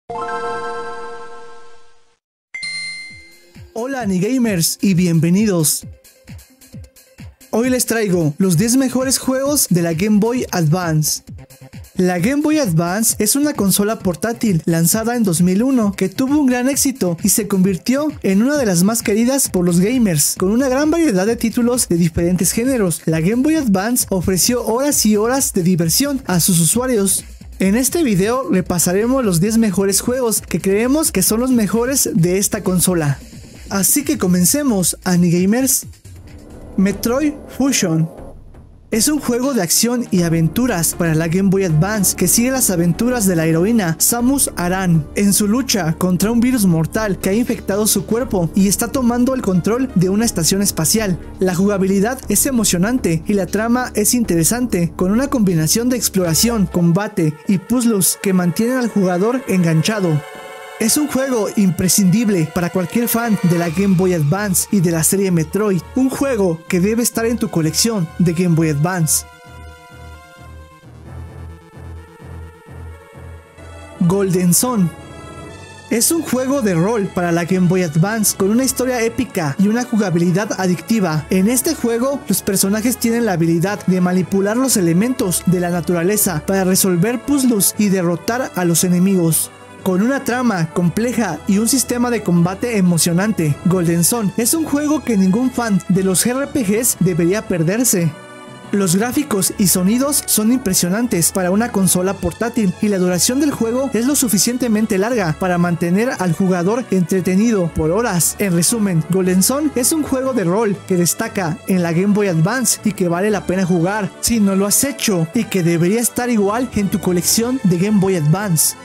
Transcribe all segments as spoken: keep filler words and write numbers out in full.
Hola Anigamers y bienvenidos. Hoy les traigo los diez mejores juegos de la Game Boy Advance. La Game Boy Advance es una consola portátil lanzada en dos mil uno que tuvo un gran éxito y se convirtió en una de las más queridas por los gamers. Con una gran variedad de títulos de diferentes géneros, la Game Boy Advance ofreció horas y horas de diversión a sus usuarios. En este video repasaremos los diez mejores juegos que creemos que son los mejores de esta consola. Así que comencemos, Anigamers. Metroid Fusion es un juego de acción y aventuras para la Game Boy Advance que sigue las aventuras de la heroína Samus Aran en su lucha contra un virus mortal que ha infectado su cuerpo y está tomando el control de una estación espacial. La jugabilidad es emocionante y la trama es interesante, con una combinación de exploración, combate y puzzles que mantienen al jugador enganchado. Es un juego imprescindible para cualquier fan de la Game Boy Advance y de la serie Metroid, un juego que debe estar en tu colección de Game Boy Advance. Golden Sun es un juego de rol para la Game Boy Advance con una historia épica y una jugabilidad adictiva. En este juego, los personajes tienen la habilidad de manipular los elementos de la naturaleza para resolver puzzles y derrotar a los enemigos. Con una trama compleja y un sistema de combate emocionante, Golden Sun es un juego que ningún fan de los R P Gs debería perderse. Los gráficos y sonidos son impresionantes para una consola portátil y la duración del juego es lo suficientemente larga para mantener al jugador entretenido por horas. En resumen, Golden Sun es un juego de rol que destaca en la Game Boy Advance y que vale la pena jugar si no lo has hecho y que debería estar igual en tu colección de Game Boy Advance.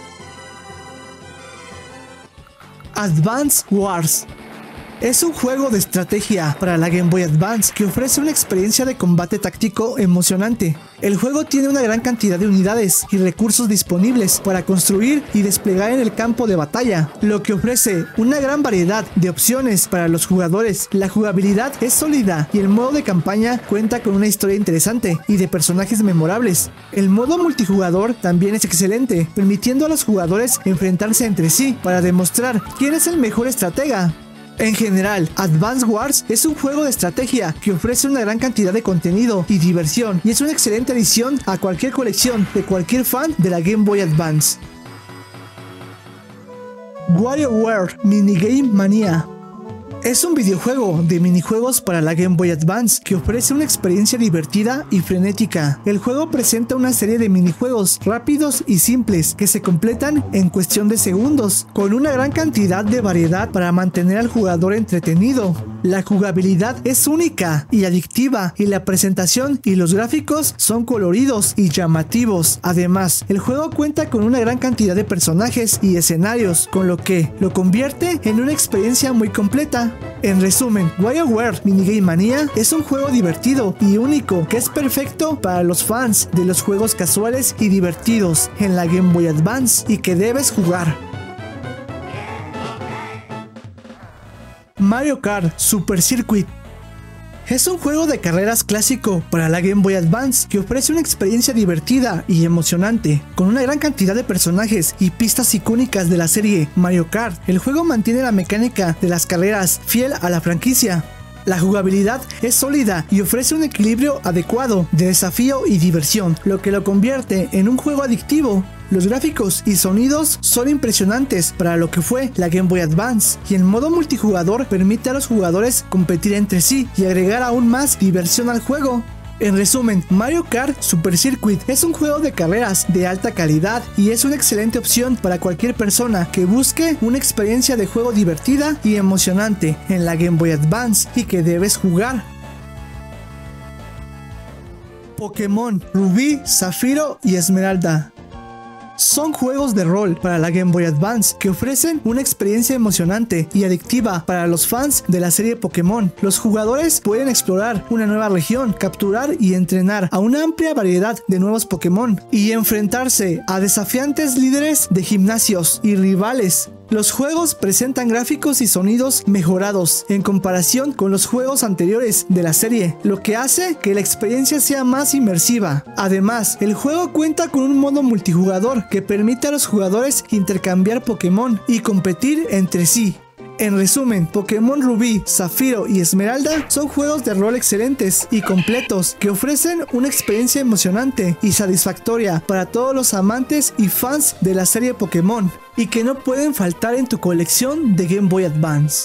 Advance Wars es un juego de estrategia para la Game Boy Advance que ofrece una experiencia de combate táctico emocionante. El juego tiene una gran cantidad de unidades y recursos disponibles para construir y desplegar en el campo de batalla, lo que ofrece una gran variedad de opciones para los jugadores. La jugabilidad es sólida y el modo de campaña cuenta con una historia interesante y de personajes memorables. El modo multijugador también es excelente, permitiendo a los jugadores enfrentarse entre sí para demostrar quién es el mejor estratega. En general, Advance Wars es un juego de estrategia que ofrece una gran cantidad de contenido y diversión y es una excelente adición a cualquier colección de cualquier fan de la Game Boy Advance. WarioWare Minigame Mania es un videojuego de minijuegos para la Game Boy Advance que ofrece una experiencia divertida y frenética. El juego presenta una serie de minijuegos rápidos y simples que se completan en cuestión de segundos, con una gran cantidad de variedad para mantener al jugador entretenido. La jugabilidad es única y adictiva y la presentación y los gráficos son coloridos y llamativos. Además, el juego cuenta con una gran cantidad de personajes y escenarios, con lo que lo convierte en una experiencia muy completa. En resumen, WarioWare Minigame Mania es un juego divertido y único que es perfecto para los fans de los juegos casuales y divertidos en la Game Boy Advance y que debes jugar. Mario Kart Super Circuit es un juego de carreras clásico para la Game Boy Advance que ofrece una experiencia divertida y emocionante. Con una gran cantidad de personajes y pistas icónicas de la serie Mario Kart, el juego mantiene la mecánica de las carreras fiel a la franquicia. La jugabilidad es sólida y ofrece un equilibrio adecuado de desafío y diversión, lo que lo convierte en un juego adictivo. Los gráficos y sonidos son impresionantes para lo que fue la Game Boy Advance, y el modo multijugador permite a los jugadores competir entre sí y agregar aún más diversión al juego. En resumen, Mario Kart Super Circuit es un juego de carreras de alta calidad y es una excelente opción para cualquier persona que busque una experiencia de juego divertida y emocionante en la Game Boy Advance y que debes jugar. Pokémon Rubí, Zafiro y Esmeralda son juegos de rol para la Game Boy Advance que ofrecen una experiencia emocionante y adictiva para los fans de la serie Pokémon. Los jugadores pueden explorar una nueva región, capturar y entrenar a una amplia variedad de nuevos Pokémon y enfrentarse a desafiantes líderes de gimnasios y rivales. Los juegos presentan gráficos y sonidos mejorados en comparación con los juegos anteriores de la serie, lo que hace que la experiencia sea más inmersiva. Además, el juego cuenta con un modo multijugador que permite a los jugadores intercambiar Pokémon y competir entre sí. En resumen, Pokémon Rubí, Zafiro y Esmeralda son juegos de rol excelentes y completos que ofrecen una experiencia emocionante y satisfactoria para todos los amantes y fans de la serie Pokémon y que no pueden faltar en tu colección de Game Boy Advance.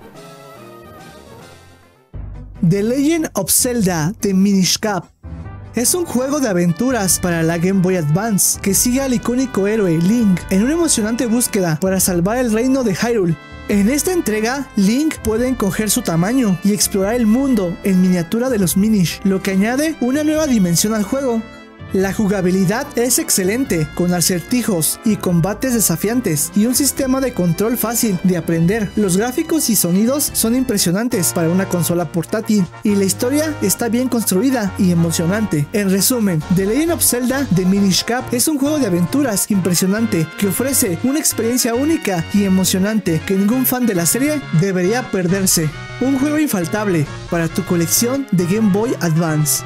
The Legend of Zelda The Minish Cap es un juego de aventuras para la Game Boy Advance que sigue al icónico héroe Link en una emocionante búsqueda para salvar el reino de Hyrule. En esta entrega, Link puede encoger su tamaño y explorar el mundo en miniatura de los Minish, lo que añade una nueva dimensión al juego. La jugabilidad es excelente, con acertijos y combates desafiantes y un sistema de control fácil de aprender. Los gráficos y sonidos son impresionantes para una consola portátil y la historia está bien construida y emocionante. En resumen, The Legend of Zelda The Minish Cap es un juego de aventuras impresionante que ofrece una experiencia única y emocionante que ningún fan de la serie debería perderse. Un juego infaltable para tu colección de Game Boy Advance.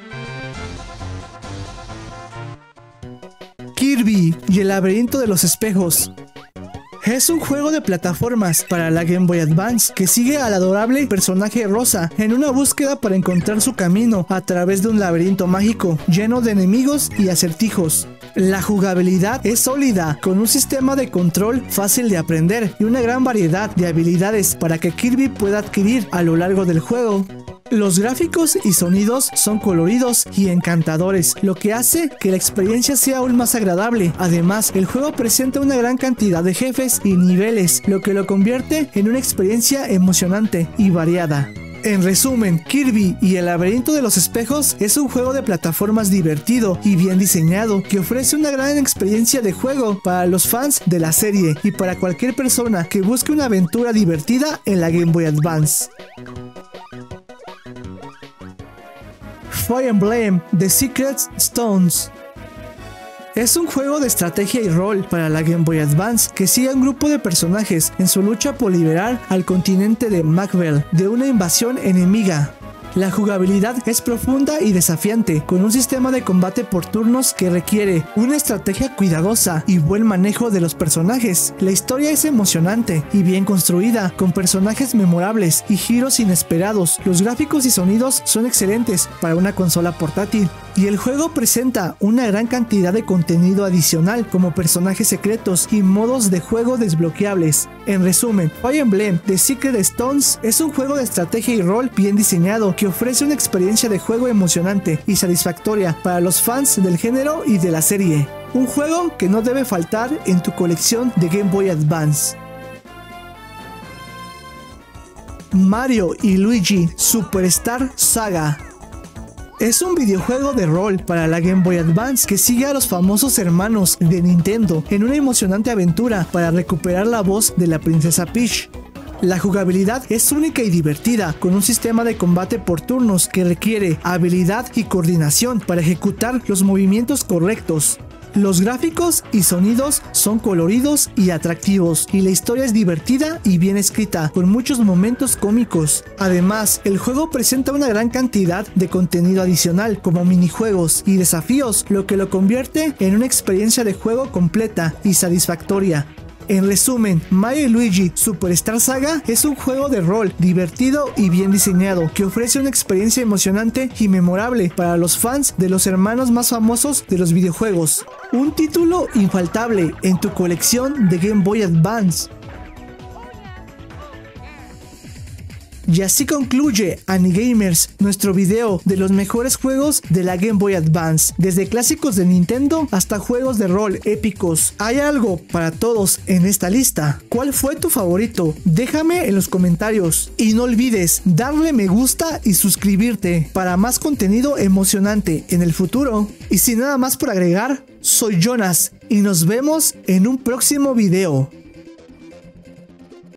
Kirby y el laberinto de los espejos. Es un juego de plataformas para la Game Boy Advance que sigue al adorable personaje Rosa en una búsqueda para encontrar su camino a través de un laberinto mágico lleno de enemigos y acertijos. La jugabilidad es sólida, con un sistema de control fácil de aprender y una gran variedad de habilidades para que Kirby pueda adquirir a lo largo del juego. Los gráficos y sonidos son coloridos y encantadores, lo que hace que la experiencia sea aún más agradable. Además, el juego presenta una gran cantidad de jefes y niveles, lo que lo convierte en una experiencia emocionante y variada. En resumen, Kirby y el laberinto de los espejos es un juego de plataformas divertido y bien diseñado que ofrece una gran experiencia de juego para los fans de la serie y para cualquier persona que busque una aventura divertida en la Game Boy Advance. Fire Emblem The Secret Stones es un juego de estrategia y rol para la Game Boy Advance que sigue a un grupo de personajes en su lucha por liberar al continente de Macbell de una invasión enemiga. La jugabilidad es profunda y desafiante, con un sistema de combate por turnos que requiere una estrategia cuidadosa y buen manejo de los personajes. La historia es emocionante y bien construida, con personajes memorables y giros inesperados. Los gráficos y sonidos son excelentes para una consola portátil. Y el juego presenta una gran cantidad de contenido adicional como personajes secretos y modos de juego desbloqueables. En resumen, Fire Emblem The Secret Stones es un juego de estrategia y rol bien diseñado que ofrece una experiencia de juego emocionante y satisfactoria para los fans del género y de la serie. Un juego que no debe faltar en tu colección de Game Boy Advance. Mario y Luigi Superstar Saga es un videojuego de rol para la Game Boy Advance que sigue a los famosos hermanos de Nintendo en una emocionante aventura para recuperar la voz de la princesa Peach. La jugabilidad es única y divertida, con un sistema de combate por turnos que requiere habilidad y coordinación para ejecutar los movimientos correctos. Los gráficos y sonidos son coloridos y atractivos, y la historia es divertida y bien escrita, con muchos momentos cómicos. Además, el juego presenta una gran cantidad de contenido adicional, como minijuegos y desafíos, lo que lo convierte en una experiencia de juego completa y satisfactoria. En resumen, Mario y Luigi Superstar Saga es un juego de rol divertido y bien diseñado que ofrece una experiencia emocionante y memorable para los fans de los hermanos más famosos de los videojuegos. Un título infaltable en tu colección de Game Boy Advance. Y así concluye, Anigamers, nuestro video de los mejores juegos de la Game Boy Advance, desde clásicos de Nintendo hasta juegos de rol épicos. Hay algo para todos en esta lista. ¿Cuál fue tu favorito? Déjame en los comentarios. Y no olvides darle me gusta y suscribirte para más contenido emocionante en el futuro. Y sin nada más por agregar, soy Jonas y nos vemos en un próximo video.